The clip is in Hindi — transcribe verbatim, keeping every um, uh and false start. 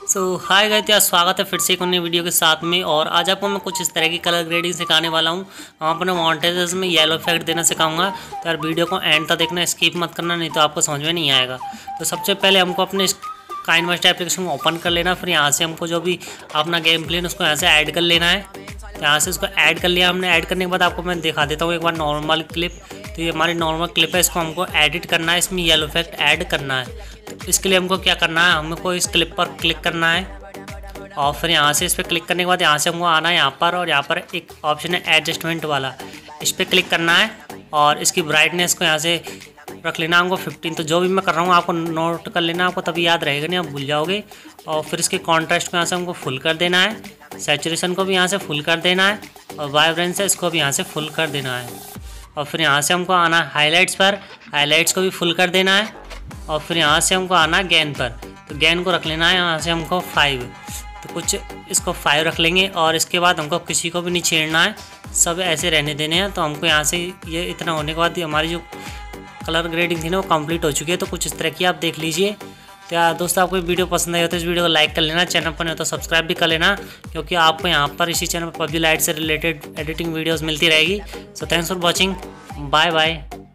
सो हाय गाइस, यार स्वागत है फिर से एक नई वीडियो के साथ में। और आज आपको मैं कुछ इस तरह की कलर ग्रेडिंग सिखाने वाला हूँ। वहाँ पर मॉन्टेजेस में येलो इफेक्ट देना सिखाऊंगा। तो यार वीडियो को एंड तक देखना, स्किप मत करना, नहीं तो आपको समझ में नहीं आएगा। तो सबसे पहले हमको अपने काइनमास्टर एप्लीकेशन को ओपन कर लेना। फिर यहाँ से हमको जो भी अपना गेम प्ले उसको यहाँ से ऐड कर लेना है। तो यहाँ से उसको ऐड कर लिया हमने। ऐड करने के बाद आपको मैं दिखा देता हूँ एक बार नॉर्मल क्लिप। तो ये हमारी नॉर्मल क्लिप है, इसको हमको एडिट करना है, इसमें येलो इफेक्ट ऐड करना है। तो इसके लिए हमको क्या करना है, हमको इस क्लिप पर क्लिक करना है और फिर यहाँ से इस पर क्लिक करने के बाद यहाँ से हमको आना है यहाँ पर, और यहाँ पर एक ऑप्शन है एडजस्टमेंट वाला, इस पर क्लिक करना है और इसकी ब्राइटनेस को यहाँ से रख लेना हमको फिफ्टीन। तो जो भी मैं कर रहा हूँ आपको नोट कर लेना, आपको तभी याद रहेगा, नहीं आप भूल जाओगे। और फिर इसके कॉन्ट्रास्ट को यहाँ से हमको फुल कर देना है, सैचुरेशन को भी यहाँ से फुल कर देना है, और वाइब्रेंस है इसको भी यहाँ से फुल कर देना है। और फिर यहाँ से हमको आना है हाईलाइट्स पर, हाईलाइट्स को भी फुल कर देना है। और फिर यहाँ से हमको आना है गैन पर, तो गैन को रख लेना है यहाँ से हमको फाइव। तो कुछ इसको फाइव रख लेंगे और इसके बाद हमको किसी को भी नहीं छेड़ना है, सब ऐसे रहने देने हैं। तो हमको यहाँ से ये इतना होने के बाद हमारी जो कलर ग्रेडिंग थी ना वो कंप्लीट हो चुकी है। तो कुछ इस तरह की आप देख लीजिए। तो यार दोस्तों, आपको वीडियो पसंद आई हो तो इस वीडियो को लाइक कर लेना, चैनल पर नहीं हो तो सब्सक्राइब भी कर लेना, क्योंकि आपको यहाँ पर इसी चैनल पर पबजी लाइट से रिलेटेड एडिटिंग वीडियोज़ मिलती रहेगी। So thanks for watching, bye bye.